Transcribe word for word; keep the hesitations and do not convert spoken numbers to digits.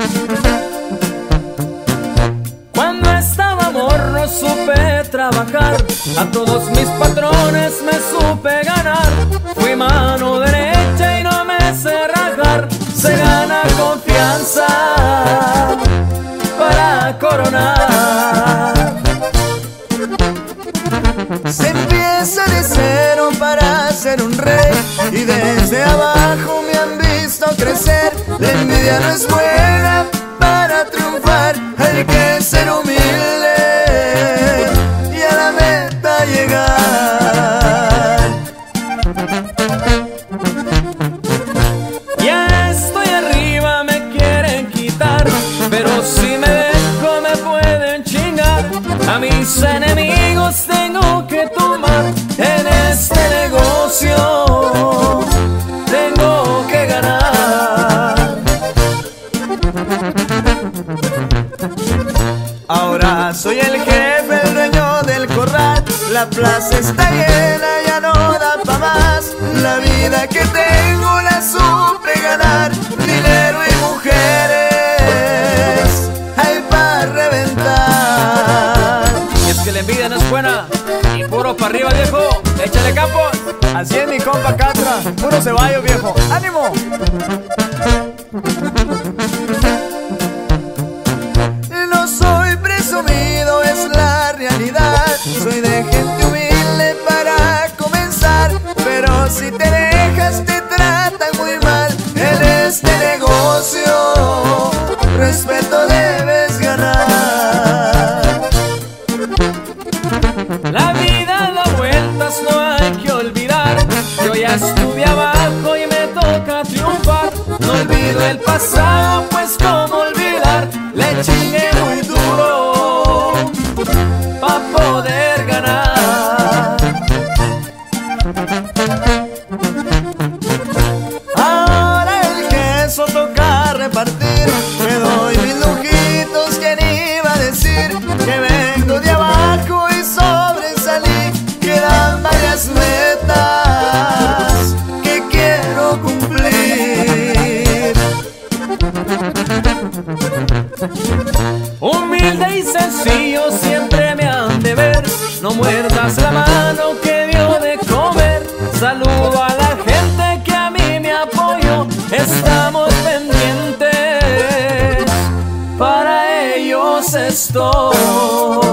Cuando estaba morro supe trabajar, a todos mis patrones me supe ganar. Fui mano derecha y no me sé rajar. Se gana confianza para coronar. Se empieza de cero para ser un rey, y desde abajo me han visto crecer. La envidia no es buena para triunfar, hay que ser humilde y a la meta llegar. Ya estoy arriba, me quieren quitar, pero si me dejo me pueden chingar. A mis enemigos tengo que tomar, en este negocio tengo que ganar. Ahora soy el jefe, el dueño del corral. La plaza está llena, ya no da pa' más. La vida que tengo la supe ganar. Dinero y mujeres hay pa' reventar. Y es que la envidia no es buena, y puro pa' arriba, viejo. Échale campo. Así es mi compa Catra, puro ceballo, viejo. ¡Ánimo! No soy presumido, es la realidad. Soy de gente humilde para comenzar, pero si te dejas te tratan muy mal. En este negocio respeto debes ganar. La vida da vueltas, no hay que olvidar. Yo ya estuve abajo y me toca triunfar. No olvido el pasado, pues cómo olvidar. Le chingué muy duro pa' poder ganar. Ahora el queso toca repartir. Me doy mis lujitos, ¿quién iba a decir? Que vengo de abajo y sobresalí. Quedan varias metas que quiero cumplir. Humilde y sencillo siempre me han de ver. No muerdas la mano que dio de comer. Saludo a la gente que a mí me apoyó. Estamos pendientes, para ellos estoy.